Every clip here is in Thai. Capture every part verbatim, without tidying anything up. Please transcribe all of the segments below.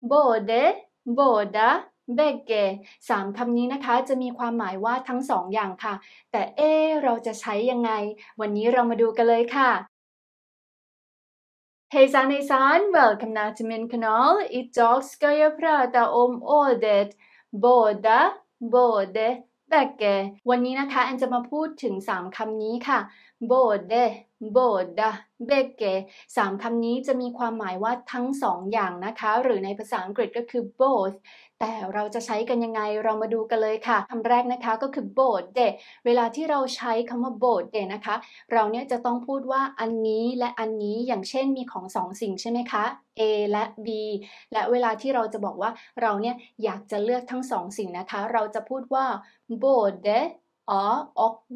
både båda bägge สามคำนี้นะคะจะมีความหมายว่าทั้งสองอย่างค่ะแต่เอ๊เราจะใช้ยังไงวันนี้เรามาดูกันเลยค่ะHejsan hejsan! Välkomna till min kanal. Idag ska jag prata om ordet båda, både, bägge. วันนี้นะคะแอนจะมาพูดถึงสามคำนี้ค่ะ både, båda, bägge สามคำนี้จะมีความหมายว่าทั้งสองอย่างนะคะหรือในภาษาอังกฤษก็คือ both แต่เราจะใช้กันยังไงเรามาดูกันเลยค่ะคำแรกนะคะก็คือ både เวลาที่เราใช้คำว่า både นะคะเราเนี่ยจะต้องพูดว่าอันนี้และอันนี้อย่างเช่นมีของสองสิ่งใช่ไหมคะ A และ B และเวลาที่เราจะบอกว่าเราเนี่ยอยากจะเลือกทั้งสองสิ่งนะคะเราจะพูดว่า både A och B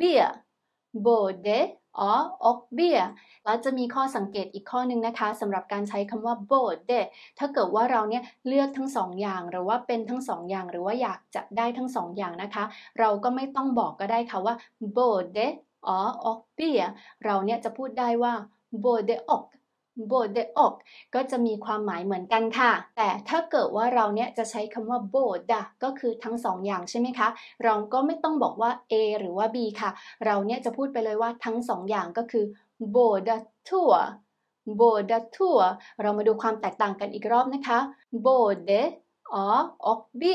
både A och B แล้วจะมีข้อสังเกตอีกข้อหนึ่งนะคะสำหรับการใช้คำว่า både ถ้าเกิดว่าเราเนี่ยเลือกทั้งสองอย่างหรือว่าเป็นทั้งสองอย่างหรือว่าอยากจะได้ทั้งสองอย่างนะคะเราก็ไม่ต้องบอกก็ได้ค่ะว่า både A och B เราเนี่ยจะพูดได้ว่า både och både och ก็จะมีความหมายเหมือนกันค่ะแต่ถ้าเกิดว่าเราเนี่ยจะใช้คำว่า båda ก็คือทั้งสองอย่างใช่ไหมคะเราก็ไม่ต้องบอกว่า A หรือว่า B ค่ะเราเนี่ยจะพูดไปเลยว่าทั้งสองอย่างก็คือ båda två båda två เรามาดูความแตกต่างกันอีกรอบนะคะ både A och B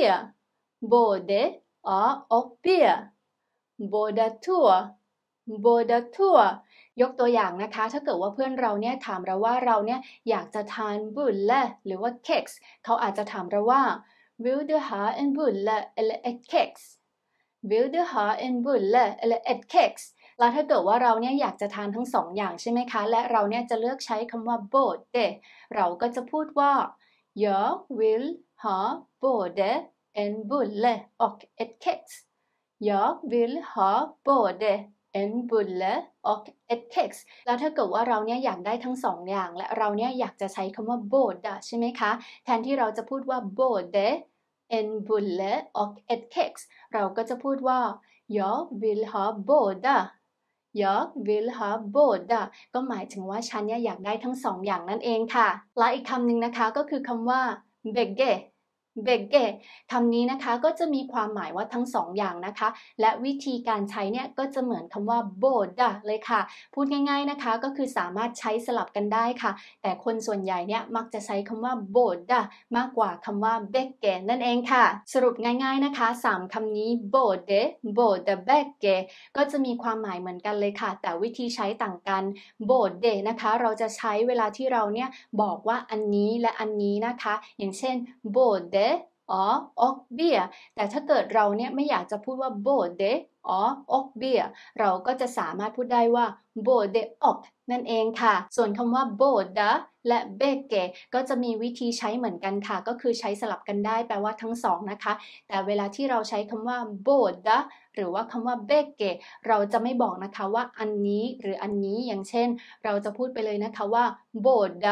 både A och B båda två båda två ยกตัวอย่างนะคะถ้าเกิดว่าเพื่อนเราเนี่ยถามเราว่าเราเนี่ยอยากจะทานบุลเล่หรือว่าเค้กเขาอาจจะถามเราว่า vill du ha en bulle eller ett kex vill du ha en bulle eller ett kex แล้วถ้าเกิดว่าเราเนี่ยอยากจะทานทั้งสองอย่างใช่ไหมคะและเราเนี่ยจะเลือกใช้คำว่า både เราก็จะพูดว่า jag vill ha både en bulle och ett kex jag vill ha både en bulle och ett kex แล้วถ้าเกิดว่าเราเนี่ยอยากได้ทั้งสองอย่างและเราเนี่ยอยากจะใช้คำว่า båda ใช่ไหมคะแทนที่เราจะพูดว่า både en bulle och ett kex เราก็จะพูดว่า jag vill ha båda jag vill ha båda ก็หมายถึงว่าฉันเนี่ยอยากได้ทั้งสองอย่างนั่นเองค่ะและอีกคำหนึ่งนะคะก็คือคำว่า bägge bägge คำนี้นะคะก็จะมีความหมายว่าทั้งสองอย่างนะคะและวิธีการใช้เนี่ยก็จะเหมือนคำว่า båda เลยค่ะพูดง่ายๆนะคะก็คือสามารถใช้สลับกันได้ค่ะแต่คนส่วนใหญ่เนี่ยมักจะใช้คำว่า båda มากกว่าคำว่า bägge นั่นเองค่ะสรุปง่ายๆนะคะสามคำนี้ både båda bägge ก็จะมีความหมายเหมือนกันเลยค่ะแต่วิธีใช้ต่างกัน både นะคะเราจะใช้เวลาที่เราเนี่ยบอกว่าอันนี้และอันนี้นะคะอย่างเช่น både A och B แต่ถ้าเกิดเราเนี่ยไม่อยากจะพูดว่า både A och B เราก็จะสามารถพูดได้ว่า både och นั่นเองค่ะส่วนคำว่า båda และ bägge ก็จะมีวิธีใช้เหมือนกันค่ะก็คือใช้สลับกันได้แปลว่าทั้งสองนะคะแต่เวลาที่เราใช้คำว่า båda หรือว่าคำว่า bägge เราจะไม่บอกนะคะว่าอันนี้หรืออันนี้อย่างเช่นเราจะพูดไปเลยนะคะว่า båda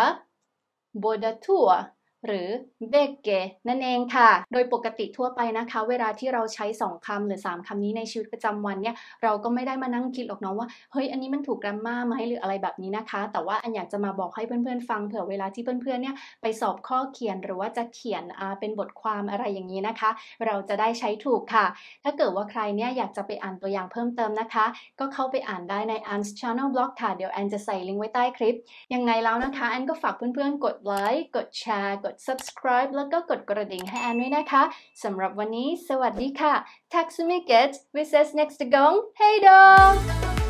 båda tvåหรือ bägge นั่นเองค่ะโดยปกติทั่วไปนะคะเวลาที่เราใช้สองคำหรือสามคำนี้ในชีวิตประจำวันเนี่ยเราก็ไม่ได้มานั่งคิดหรอกเนาะว่าเฮ้ยอันนี้มันถูก grammar ไหมหรืออะไรแบบนี้นะคะแต่ว่าอันอยากจะมาบอกให้เพื่อนๆฟังเผื่อเวลาที่เพื่อนๆเนี่ยไปสอบข้อเขียนหรือว่าจะเขียนอ่าเป็นบทความอะไรอย่างนี้นะคะเราจะได้ใช้ถูกค่ะถ้าเกิดว่าใครเนี่ยอยากจะไปอ่านตัวอย่างเพิ่มเติมนะคะก็เข้าไปอ่านได้ใน Anne's Channel Blog ค่ะเดี๋ยวแอนจะใส่ลิงก์ไว้ใต้คลิปยังไงแล้วนะคะแอนก็ฝากเพื่อนๆกดไลค์กดแชร์กด subscribe แล้วก็กดกระดิ่งให้แอนด้วยนะคะสำหรับวันนี้สวัสดีค่ะ Tack så mycket! Vi ses nästa gång! Hej då!